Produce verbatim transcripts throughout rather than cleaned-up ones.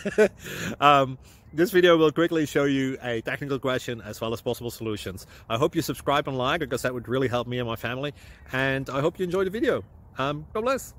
um, this video will quickly show you a technical question as well as possible solutions. I hope you subscribe and like, because that would really help me and my family. And I hope you enjoy the video. Um, God bless.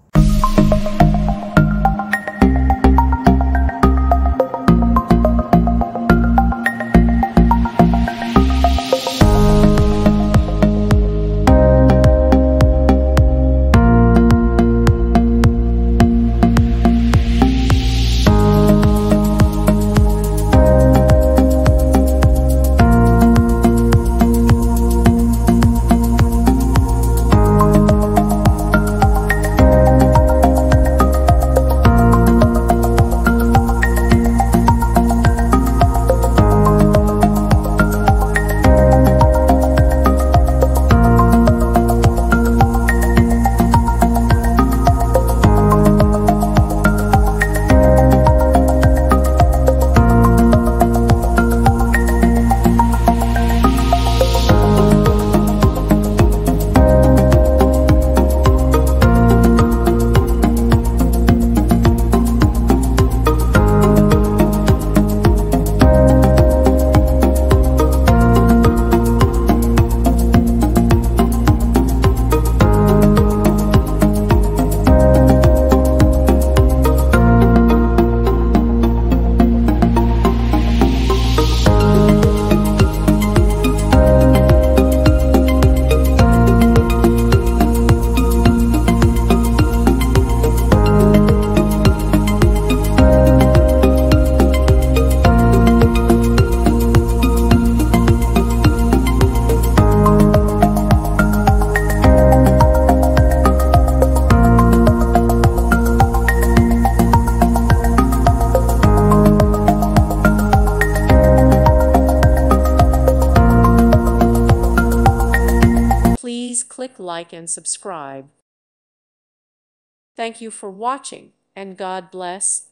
Please click like and subscribe. Thank you for watching, and God bless.